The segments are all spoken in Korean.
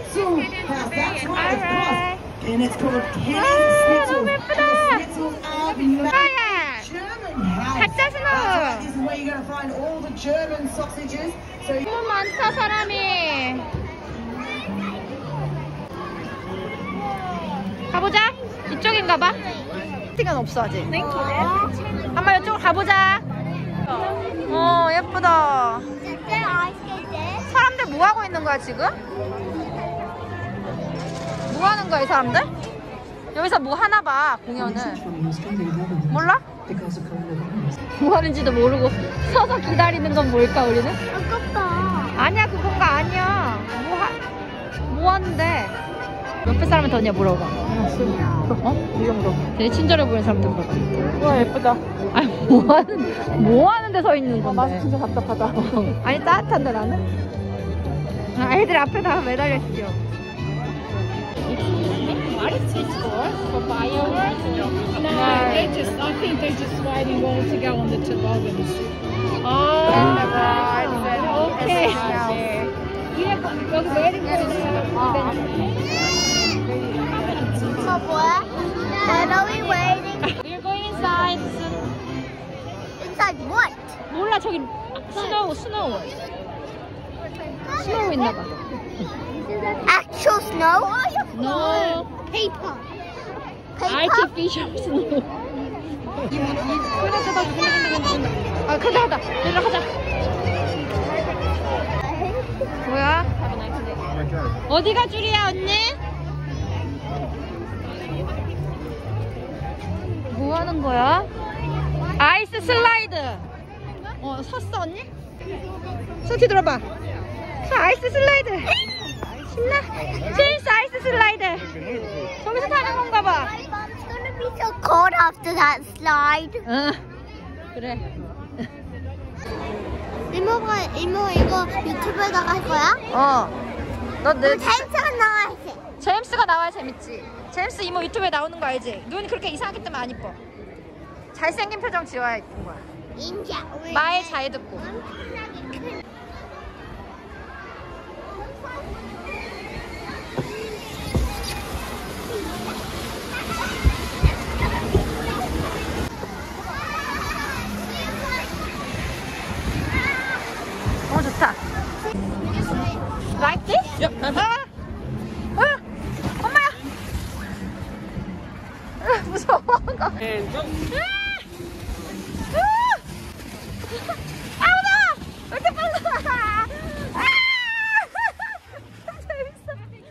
Schnitzel house. That's right, of course. And it's called Kenny's 너무 Schnitzel. 예쁘다. And the Schnitzels are made 뭐야? German house. 가짜 That's right, 스노우. this is where you're going to find all the German sausages. So 너무 많다 사람이. 가보자. 이쪽인가 봐. 시간 없어 아직. 한번 이쪽으로 가보자. 예쁘다. 사람들 뭐 하고 있는 거야 지금? 뭐 하는 거야 이 사람들? 여기서 뭐 하나 봐 공연을. 몰라? 뭐 하는지도 모르고 서서 기다리는 건 뭘까 우리는? 아깝다. 아니야 그건 거 아니야. 뭐 하는데? 옆에 사람한테 언니가 물어봐. 이 정도. 되게 친절해 보이는 사람들 물어봐. 와 예쁘다. 아니 뭐 하는데 서 있는 건데? 맛이 진짜 답답하다. 아니 따뜻한데 나는? 애들 앞에다 매달려 있어. What is this for fireworks? No, I think they're just waiting all to go on the toboggans. Okay. Yeah, but we're waiting for the 뭐야? Where are we waiting? We're going inside. Inside what? 몰라 저기 스노우 있나 봐. Actual snow? No. Paper. Artificial snow. 아 가자. 내려가자. 뭐야? 어디가 줄이야 언니? 뭐 하는 거야? 아이스 슬라이드. 섰어 언니? 손뒤 들어봐. 아이스 슬라이드. 신나? 제임스 아이스 슬라이드. 저기서 타는 건가 봐. My mom's gonna be so cold after that slide. 응. 그래. 이모 이거 유튜브에다가 할 거야? 너 제임스가 나와야지. 제임스가 나와야 재밌지. 제임스 이모 유튜브에 나오는 거 알지? 눈이 그렇게 이상하게 뜨면 안 이뻐. 잘생긴 표정 지어야 이쁜 거야. 인자. 말 잘 듣고. 좋다. Like this? Yep. 엄마야. 무서워. And go. 무서워. 왜 이렇게 빨라? 재밌어.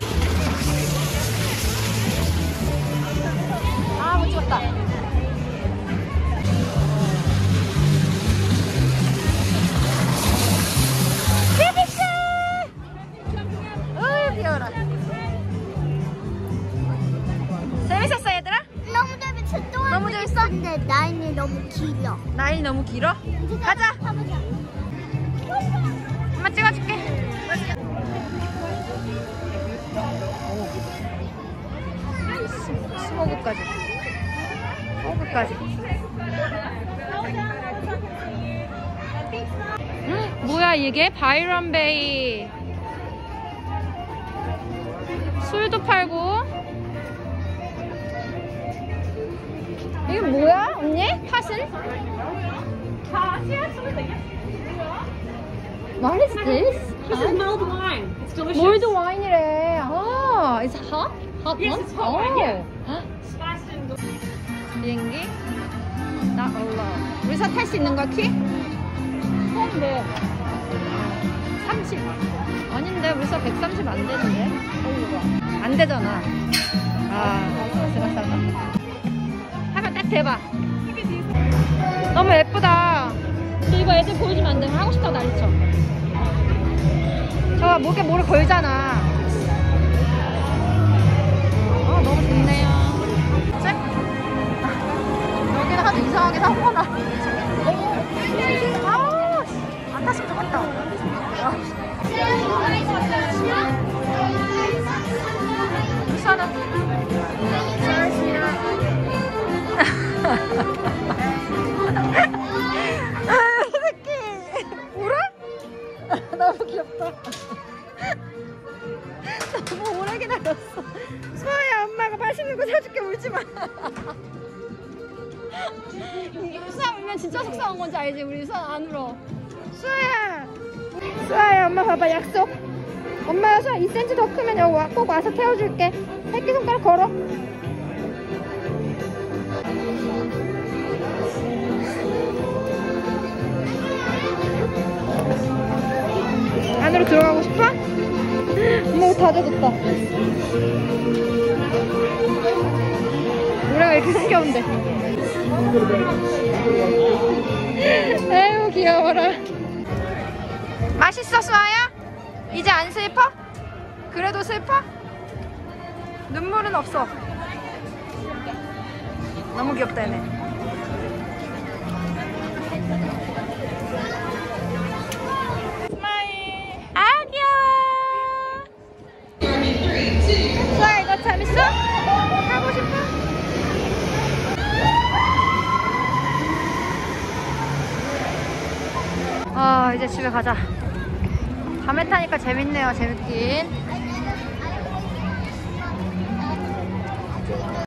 못 찍었다. 귀여워라. 재밌었어 얘들아? 너무 재밌어. 또 너무 재밌어? 근데 라인이 너무 길어. 라인이 너무 길어? 가자. 가보자. 엄마 찍어줄게. 스모그까지. 뭐야 이게? 바이런 베이. 술도 팔고. 이게 뭐야 언니? 팥은? What is this? This is mulled wine. It's delicious. 몰드 와인이래. It's hot? Hot Yes, one? it's hot wine, yeah. 헉. Spiced and 비행기? 나 올라. 우리서 탈 수 있는 거야 키? 근데 30. 아닌데 우리서 130 안 되는데? 안 되잖아. 아슬아슬하다. 하면 딱 대봐. 너무 예쁘다. 저 이거 애들 보여주면 안 돼. 하고 싶다고 난리쳐. 저 목에 뭐를 걸잖아. 너무 좋네요. 그치? 여기는 하도 이상하게 사고가 나. 안 탔으면 좋겠다. 우선은 이 새끼 울어? 너무 귀엽다. 너무 오래 기다렸어. 수아야, 엄마가 맛있는 거 사줄게. 울지 마. 수아 울면 진짜 속상한 건지 알지? 우리 수아 안 울어. 수아야, 엄마 봐봐. 약속. 엄마가 수아 2cm 더 크면 여기 꼭 와서 태워줄게. 새끼손가락 걸어. 안으로 들어가고 싶어? 엄마 옷 다 젖었다. 노래가 이렇게 흥겨운데. 아유 귀여워라. 맛있어 수아야? 이제 안 슬퍼? 그래도 슬퍼? 눈물은 없어. 너무 귀엽다 얘네. 아 귀여워. 수아 이거 재밌어? 하고 싶어? 아 이제 집에 가자. 밤에 타니까 재밌네요. 재밌긴.